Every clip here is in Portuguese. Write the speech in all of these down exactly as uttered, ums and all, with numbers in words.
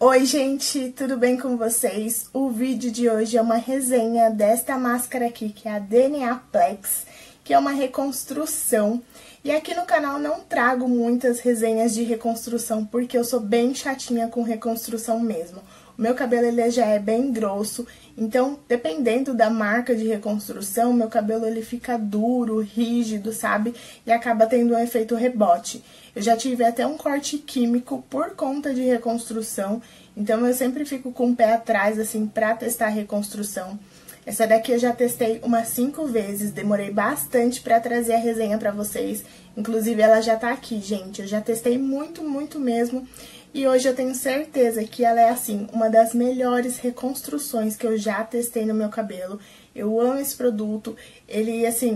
Oi gente, tudo bem com vocês? O vídeo de hoje é uma resenha desta máscara aqui, que é a D N A Plex, que é uma reconstrução. E aqui no canal não trago muitas resenhas de reconstrução, porque eu sou bem chatinha com reconstrução mesmo. O meu cabelo ele já é bem grosso, então dependendo da marca de reconstrução, meu cabelo ele fica duro, rígido, sabe? E acaba tendo um efeito rebote. Eu já tive até um corte químico por conta de reconstrução, então eu sempre fico com o pé atrás, assim, pra testar a reconstrução. Essa daqui eu já testei umas cinco vezes, demorei bastante pra trazer a resenha pra vocês. Inclusive ela já tá aqui, gente, eu já testei muito, muito mesmo. E hoje eu tenho certeza que ela é, assim, uma das melhores reconstruções que eu já testei no meu cabelo. Eu amo esse produto, ele, assim,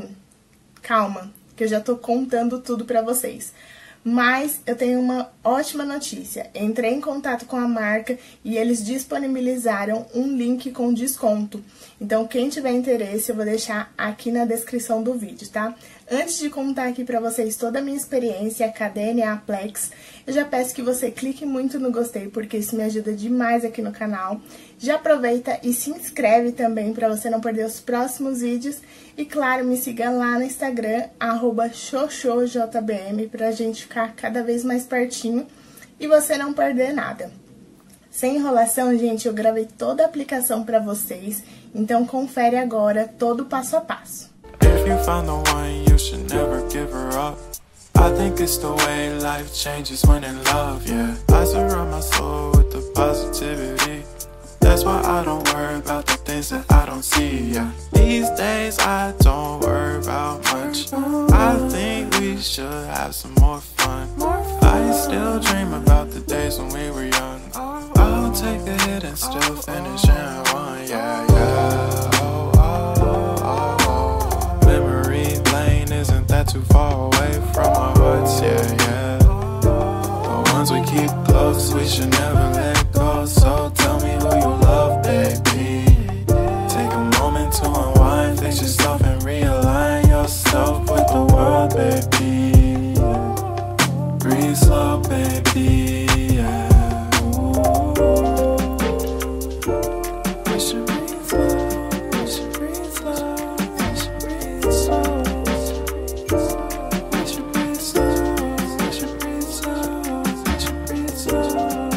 calma, que eu já tô contando tudo pra vocês. Mas eu tenho uma ótima notícia, entrei em contato com a marca e eles disponibilizaram um link com desconto. Então quem tiver interesse eu vou deixar aqui na descrição do vídeo, tá? Antes de contar aqui pra vocês toda a minha experiência com a D N A Plex, eu já peço que você clique muito no gostei, porque isso me ajuda demais aqui no canal. Já aproveita e se inscreve também pra você não perder os próximos vídeos. E claro, me siga lá no Instagram, arroba xoxojbm, pra gente ficar cada vez mais pertinho e você não perder nada. Sem enrolação, gente, eu gravei toda a aplicação pra vocês, então confere agora todo o passo a passo. If you found the one, you should never give her up. I think it's the way life changes when in love, yeah. I surround my soul with the positivity. That's why I don't worry about the things that I don't see, yeah. These days I don't worry about much. I think we should have some more fun. I still dream about the days when we were young. I'll take a hit and still finish in one, yeah, yeah. Oh, oh, oh, oh. Memory lane, isn't that too far away from our hearts, yeah, yeah. The ones we keep close, we should never let go. So tell me who you love, baby. Take a moment to unwind, fix yourself and realign yourself with the world, baby. Breathe slow, baby, yeah. We should breathe slow, we should breathe slow, we should breathe slow. We should breathe slow, we should breathe slow, we should breathe slow.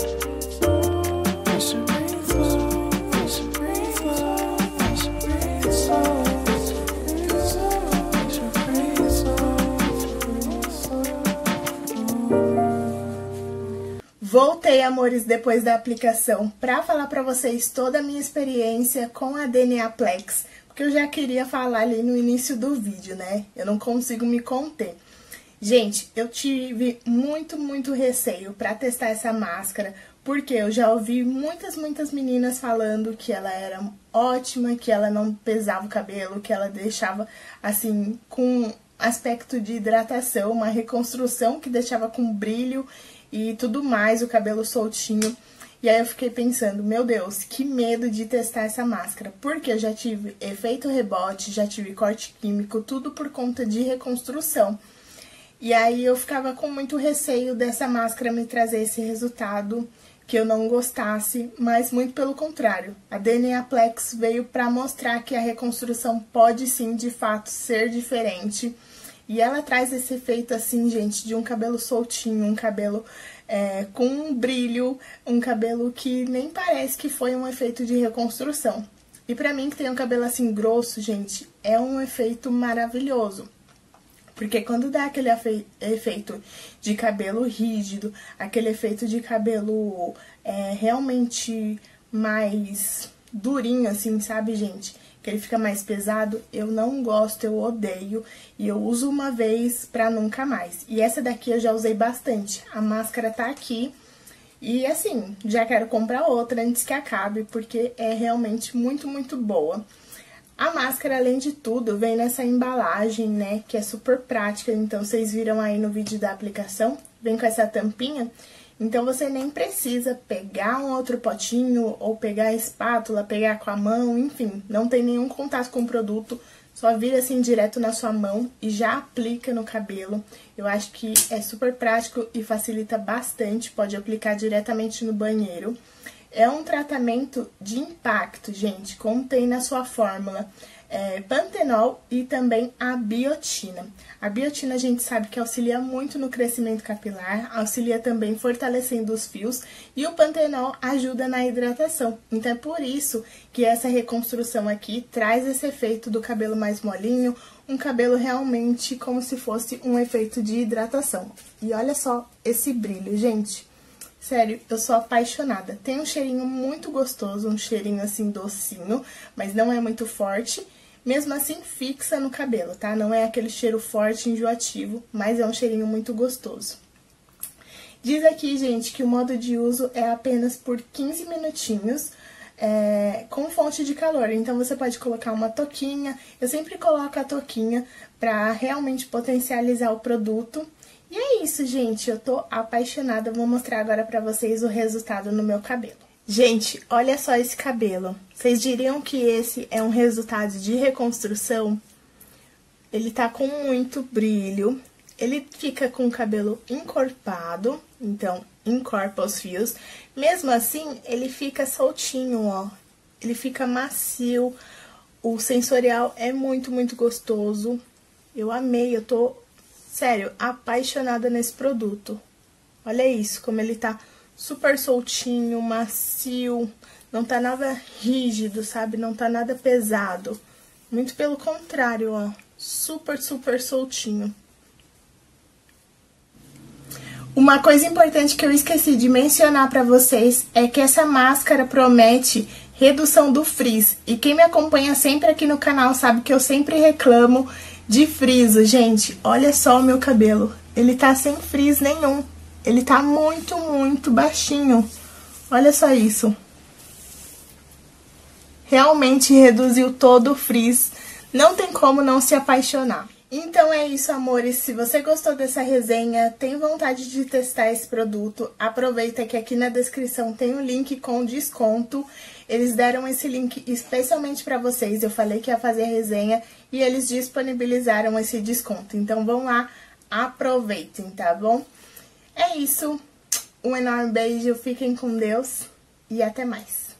We should breathe slow, we should breathe slow, we should breathe slow. We should breathe slow. Voltei, amores, depois da aplicação, pra falar pra vocês toda a minha experiência com a D N A Plex, porque eu já queria falar ali no início do vídeo, né? Eu não consigo me conter. Gente, eu tive muito, muito receio pra testar essa máscara, porque eu já ouvi muitas, muitas meninas falando que ela era ótima, que ela não pesava o cabelo, que ela deixava, assim, com aspecto de hidratação, uma reconstrução que deixava com brilho e tudo mais, o cabelo soltinho. E aí eu fiquei pensando, meu Deus, que medo de testar essa máscara, porque eu já tive efeito rebote, já tive corte químico, tudo por conta de reconstrução. E aí eu ficava com muito receio dessa máscara me trazer esse resultado, que eu não gostasse, mas muito pelo contrário. A D N A Plex veio para mostrar que a reconstrução pode sim, de fato, ser diferente. E ela traz esse efeito assim, gente, de um cabelo soltinho, um cabelo é, com um brilho, um cabelo que nem parece que foi um efeito de reconstrução. E pra mim, que tem um cabelo assim grosso, gente, é um efeito maravilhoso. Porque quando dá aquele efeito de cabelo rígido, aquele efeito de cabelo é, realmente mais durinho, assim, sabe, gente? Que ele fica mais pesado, eu não gosto, eu odeio. E eu uso uma vez pra nunca mais. E essa daqui eu já usei bastante. A máscara tá aqui. E assim, já quero comprar outra antes que acabe, porque é realmente muito, muito boa. A máscara, além de tudo, vem nessa embalagem, né, que é super prática. Então, vocês viram aí no vídeo da aplicação, vem com essa tampinha. Então, você nem precisa pegar um outro potinho ou pegar a espátula, pegar com a mão, enfim. Não tem nenhum contato com o produto, Só vira assim direto na sua mão e já aplica no cabelo. Eu acho que é super prático e facilita bastante, pode aplicar diretamente no banheiro. É um tratamento de impacto, gente, contém na sua fórmula é, pantenol e também a biotina. A biotina a gente sabe que auxilia muito no crescimento capilar, auxilia também fortalecendo os fios e o pantenol ajuda na hidratação. Então é por isso que essa reconstrução aqui traz esse efeito do cabelo mais molinho, um cabelo realmente como se fosse um efeito de hidratação. E olha só esse brilho, gente. Sério, eu sou apaixonada. Tem um cheirinho muito gostoso, um cheirinho assim docinho, mas não é muito forte. Mesmo assim, fixa no cabelo, tá? Não é aquele cheiro forte, enjoativo, mas é um cheirinho muito gostoso. Diz aqui, gente, que o modo de uso é apenas por quinze minutinhos, é, com fonte de calor. Então, você pode colocar uma touquinha. Eu sempre coloco a touquinha pra realmente potencializar o produto. E é isso, gente. Eu tô apaixonada. Vou mostrar agora pra vocês o resultado no meu cabelo. Gente, olha só esse cabelo. Vocês diriam que esse é um resultado de reconstrução? Ele tá com muito brilho. Ele fica com o cabelo encorpado, então encorpa os fios. Mesmo assim, ele fica soltinho, ó. Ele fica macio. O sensorial é muito, muito gostoso. Eu amei, eu tô, sério, apaixonada nesse produto. Olha isso, como ele tá super soltinho, macio, não tá nada rígido, sabe? Não tá nada pesado. Muito pelo contrário, ó. Super, super soltinho. Uma coisa importante que eu esqueci de mencionar pra vocês é que essa máscara promete redução do frizz. E quem me acompanha sempre aqui no canal sabe que eu sempre reclamo de friso. Gente, olha só o meu cabelo. Ele tá sem frizz nenhum. Ele tá muito, muito baixinho. Olha só isso. Realmente reduziu todo o frizz. Não tem como não se apaixonar. Então é isso, amores. Se você gostou dessa resenha, tem vontade de testar esse produto, aproveita que aqui na descrição tem um link com desconto. Eles deram esse link especialmente para vocês. Eu falei que ia fazer a resenha e eles disponibilizaram esse desconto. Então vão lá, aproveitem, tá bom? É isso. Um enorme beijo, fiquem com Deus e até mais.